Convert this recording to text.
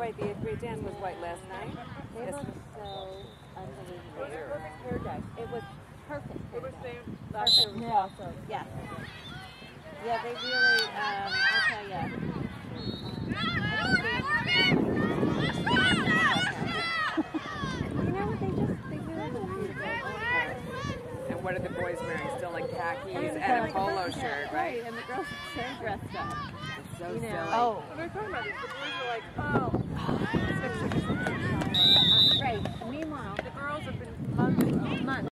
white. The 8th grade dance was white last night. They looked so unbelievable. It was a perfect hair day. It was perfect. It was last year was awesome. Yes. Yeah, they really, I'll tell you. You know what, they really look beautiful. And what are the boys wearing? Still like khakis and a polo shirt, right? And the girls are so dressed up. It's so You know, silly. oh. When they're talking about it, the boys are like, oh. Right. Meanwhile, The girls have been months